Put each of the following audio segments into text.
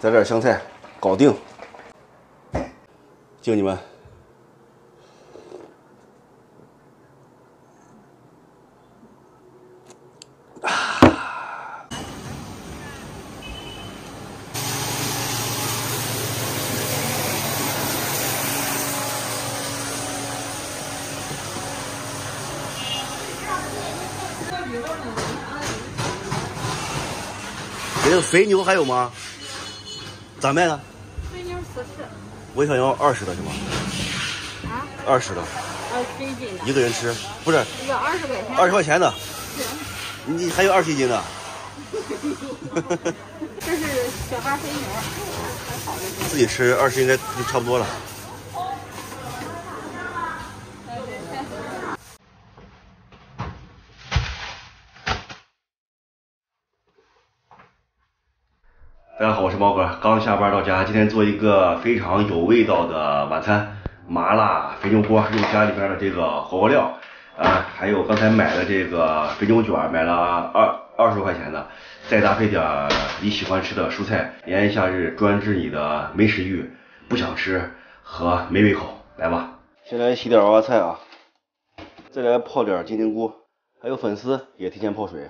再点香菜，搞定。敬你们。这个肥牛还有吗？咋卖呢？ 肥牛40。 我想要20的，行吗？20的。 最近的。 一个人吃，不是？ 一个20块钱。 20块钱的。你还有20一斤的？ 这是小花肥牛，还好的。 自己吃20应该就差不多了。大家好，我是猫哥，刚下班到家，今天做一个非常有味道的晚餐，麻辣肥牛锅，用家里边的这个火锅料，还有刚才买的这个肥牛卷，买了20多块钱的，再搭配点你喜欢吃的蔬菜，炎炎夏日专治你的没食欲、不想吃和没胃口，来吧。先来洗点娃娃菜啊，再来泡点金针菇，还有粉丝也提前泡水，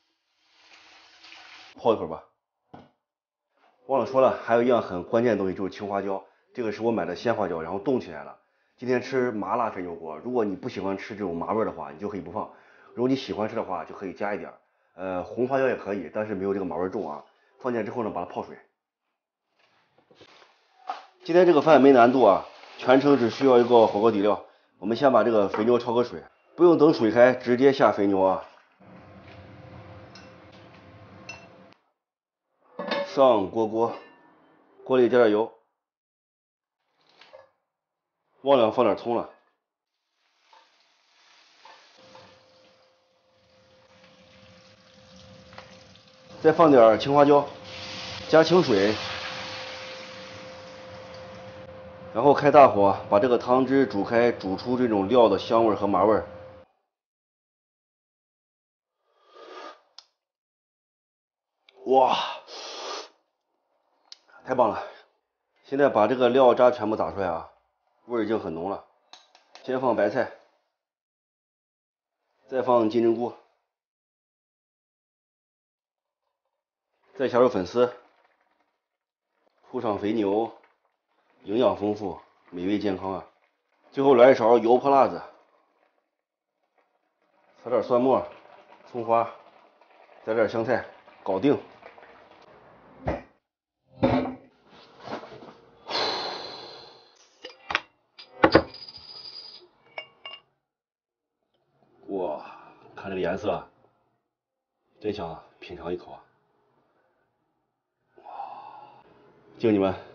泡一会儿吧。忘了说了，还有一样很关键的东西，就是青花椒。这个是我买的鲜花椒，然后冻起来了。今天吃麻辣肥牛锅，如果你不喜欢吃这种麻味的话，你就可以不放；如果你喜欢吃的话，就可以加一点。红花椒也可以，但是没有这个麻味重啊。放进来之后呢，把它泡水。今天这个饭没难度啊，全程只需要一个火锅底料。我们先把这个肥牛焯个水，不用等水开，直接下肥牛啊。上锅里加点油，忘了放点葱了。再放点青花椒，加清水，然后开大火把这个汤汁煮开，煮出这种料的香味和麻味。哇，太棒了！现在把这个料渣全部打出来啊，味儿已经很浓了。先放白菜，再放金针菇，再下入粉丝，铺上肥牛，营养丰富，美味健康啊！最后来一勺油泼辣子，撒点蒜末、葱花，再点香菜，搞定。哇，看这个颜色，真香，品尝一口啊！敬你们。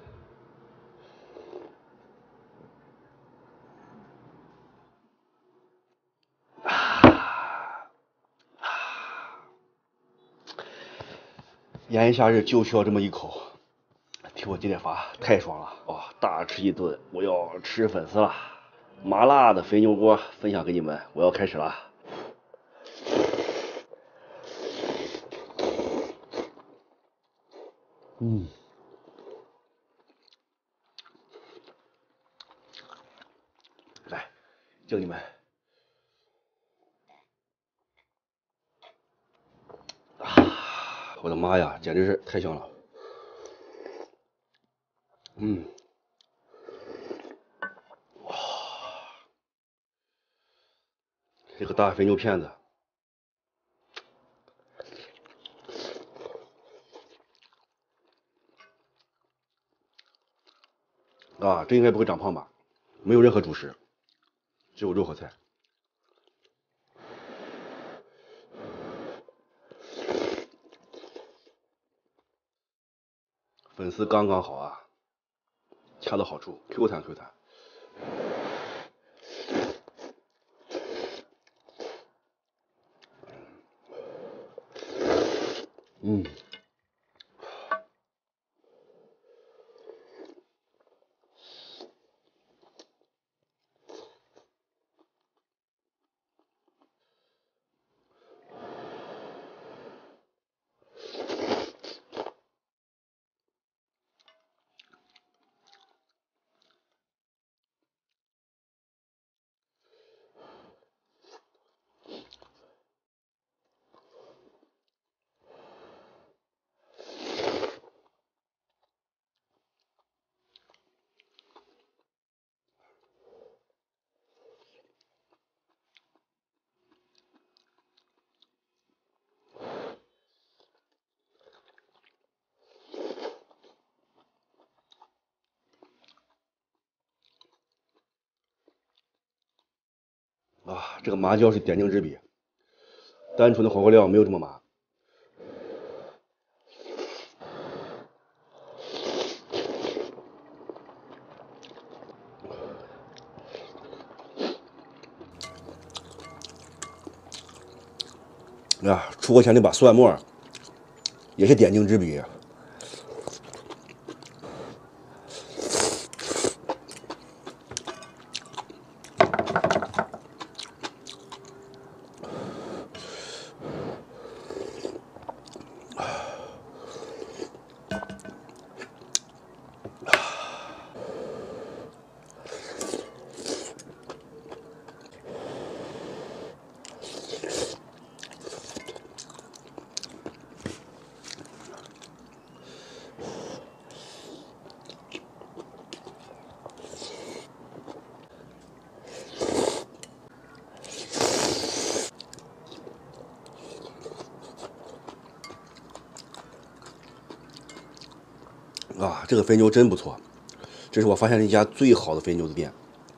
炎炎夏日就需要这么一口，听我接点发，太爽了！哇，大吃一顿，我要吃粉丝了。麻辣的肥牛锅分享给你们，我要开始了。来，敬你们。我的妈呀，简直是太香了。哇，这个大肥牛片子，这应该不会长胖吧？没有任何主食，只有肉和菜。粉丝刚刚好啊，恰到好处 ，Q 弹 Q 弹。 啊，这个麻椒是点睛之笔，单纯的火锅料没有这么麻。啊，出锅前那把蒜末也是点睛之笔。啊，这个肥牛真不错，这是我发现的一家最好的肥牛的店。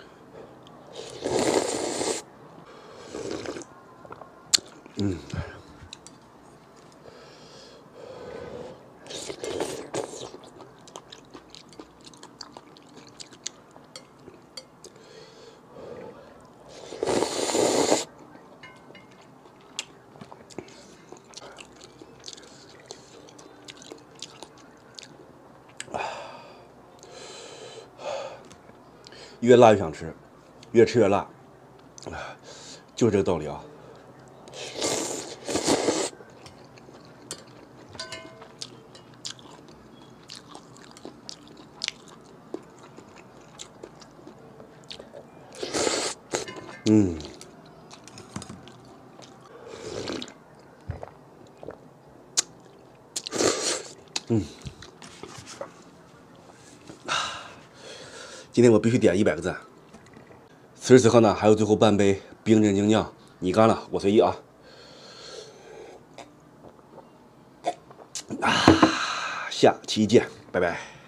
越辣越想吃，越吃越辣，就是这个道理啊。今天我必须点100个赞。此时此刻呢，还有最后半杯冰镇精酿，你干了，我随意啊。下期见，拜拜。